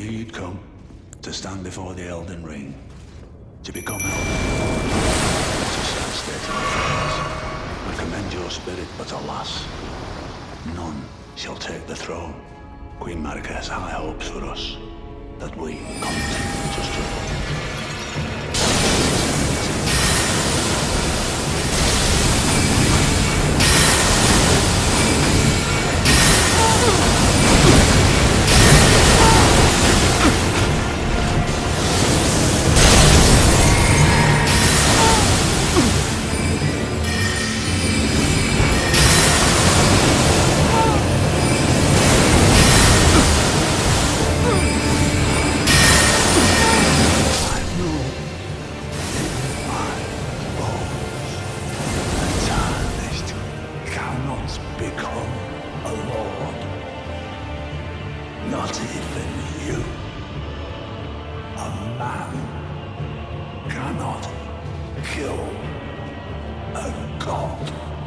knew you'd come to stand before the Elden Ring, to become Elden. It's a sad state of affairs. I commend your spirit, but alas, none shall take the throne. Queen Marika has high hopes for us, that we continue to struggle. Not even you. A man cannot kill a god.